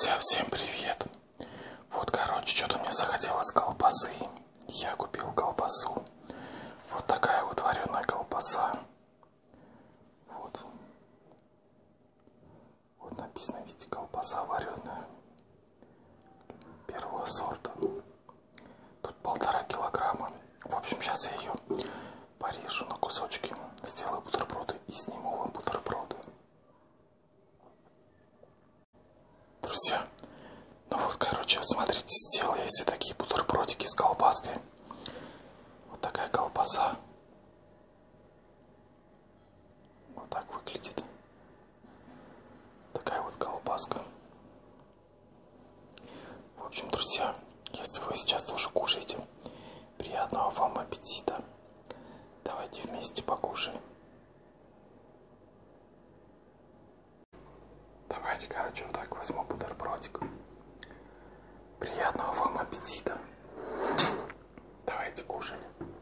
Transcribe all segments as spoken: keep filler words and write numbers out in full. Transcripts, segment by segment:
Друзья, всем привет! Вот, короче, что-то мне захотелось колбасы. Я купил колбасу. Вот такая вот вареная колбаса. Вот. Вот написано, видите, колбаса вареная. Первого сорта. Тут полтора килограмма. В общем, сейчас я ее порежу на кусочки. Сделаю бутерброды и сниму вам бутерброды. Друзья, ну вот, короче, смотрите, сделал я себе такие бутербродики с колбаской. Вот такая колбаса. Вот так выглядит. Такая вот колбаска. В общем, друзья, если вы сейчас тоже кушаете, приятного вам аппетита. Давайте вместе покушаем. Давайте, короче, вот так возьму бутербродик. Приятного вам аппетита. Давайте кушать.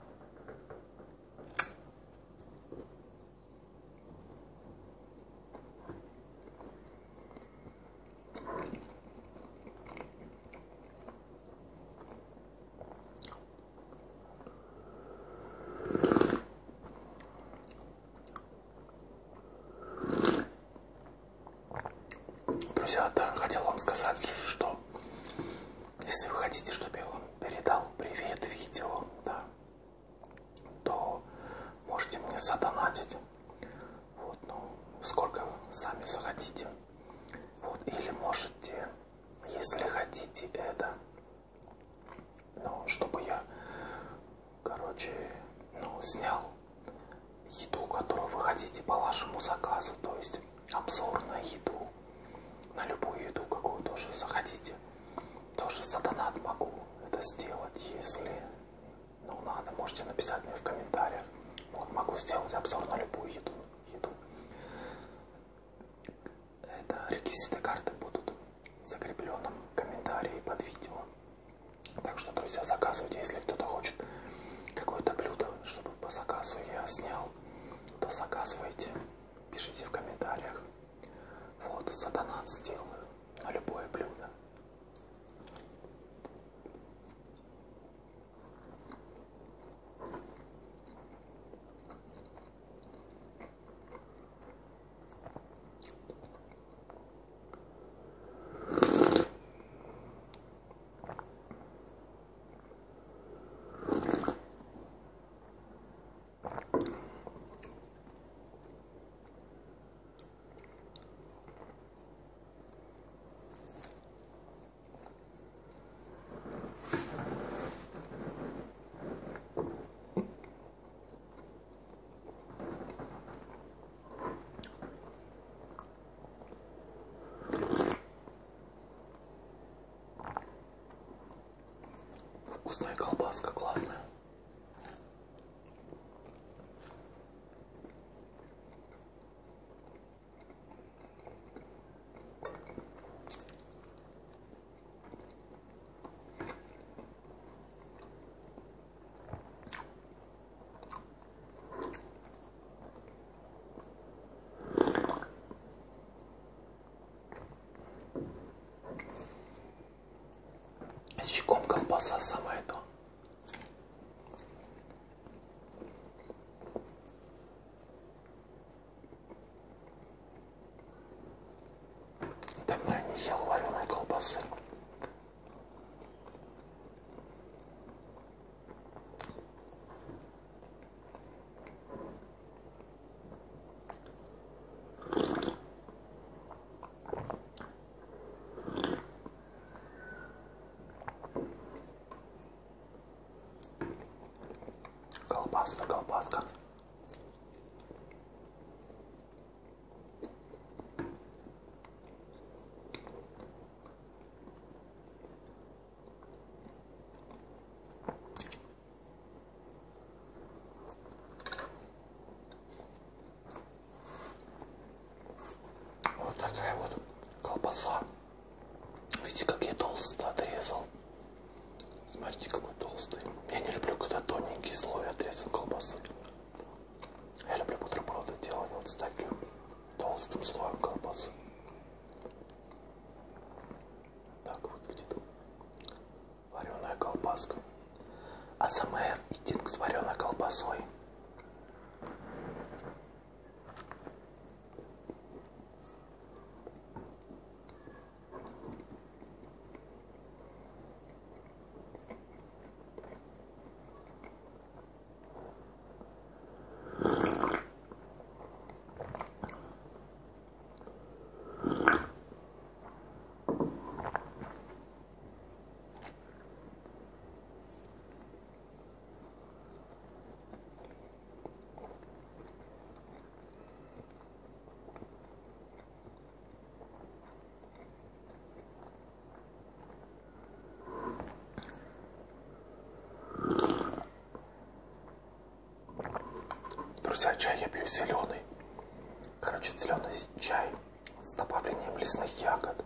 Друзья, да, хотел вам сказать, что если вы хотите, чтобы я вам передал привет видео, да, то можете мне задонатить. Вот, ну, сколько сами захотите. Вот, или можете, если хотите это, ну, чтобы я, короче, ну, снял еду, которую вы хотите по вашему заказу, то есть обзор на еду. На любую еду, какую тоже захотите. Тоже за донат могу это сделать, если ну, надо. Можете написать мне в комментариях. Вот, могу сделать обзор на любую еду. еду. Это реквизиты карты будут в закрепленном комментарии под видео. Так что, друзья, заказывайте, если кто-то хочет какое-то блюдо, чтобы по заказу я снял, то заказывайте. Пишите в комментариях. Вот, за донат сделаю на любое блюдо. Вкусная колбаска, классная. С чеком колбаса самое то. Давно я не ел вареной колбасы. Колбаска, колбаска. Вот такая вот колбаса. Видите, как я толсто отрезал. Смотрите, какой толстый. Я не люблю, когда тоненький слой отрезан колбасы. Я люблю бутерброды делать вот с таким толстым слоем колбасы. пью зеленый. Короче, зеленый чай с добавлением лесных ягод.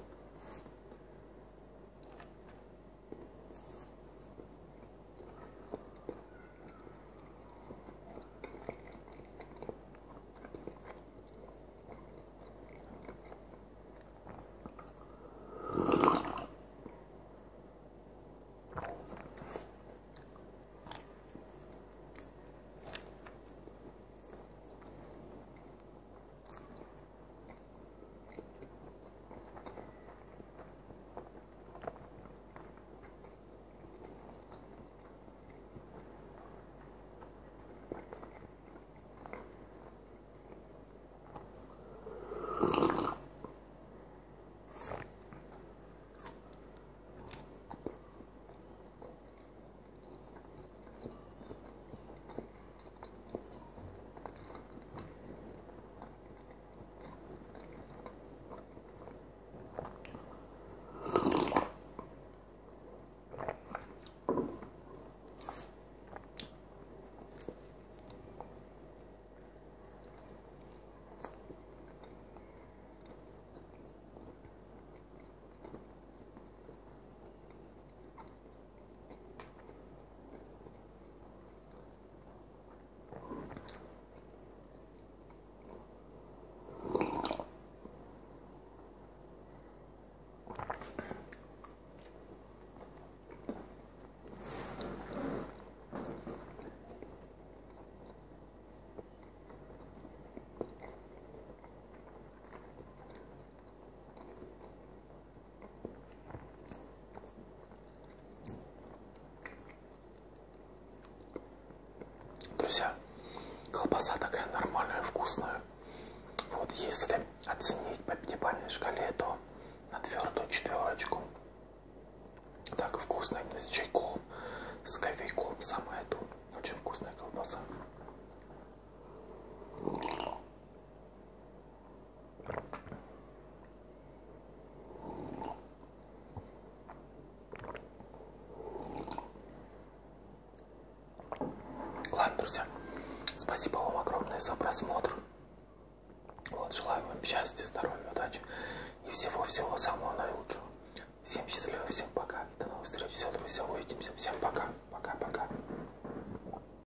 Друзья, колбаса такая нормальная, вкусная. Вот если оценить по пятибалльной шкале, то на твердую четверочку. Так вкусно именно с чайком, с кофейком. Самое то. Очень вкусная колбаса. Ладно, друзья, спасибо вам огромное за просмотр. Вот, желаю вам счастья, здоровья.